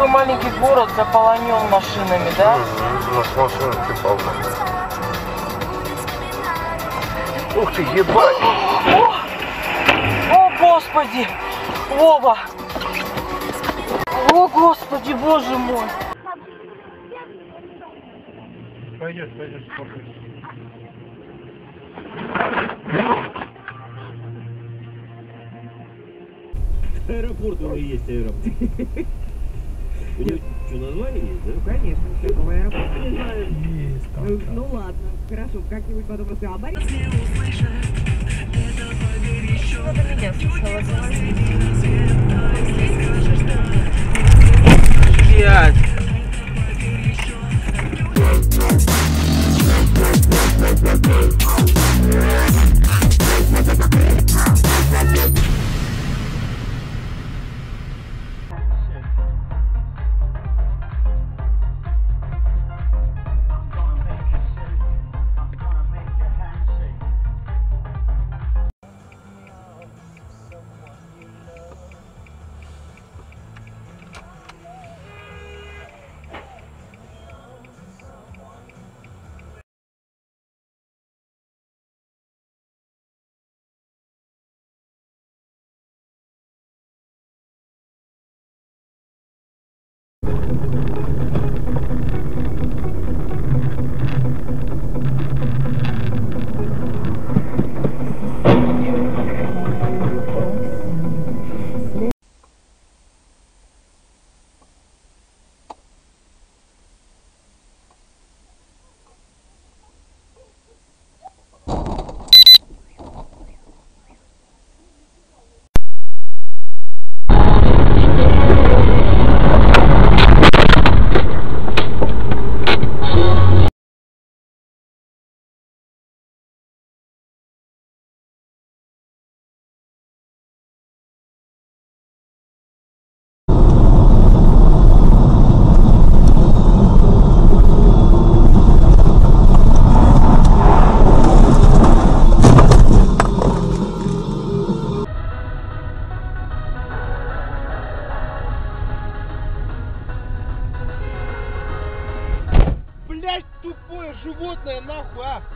такой маленький город заполонен машинами, да? У нас машинки полно. Ух ты, ебать! О, Господи! Вова! О, Господи, Боже мой! Пойдет, спокойно. Аэропорт уже есть, аэропорт. У него что, название есть, да? Ну, конечно, такого аэропорта не знаю. Есть. Ну ладно, хорошо, как-нибудь потом расскажу. Надо меня сначала звонить. Блядь. Блять, тупое животное, нахуй, а!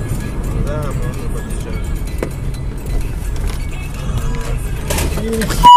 Да, можно подключать.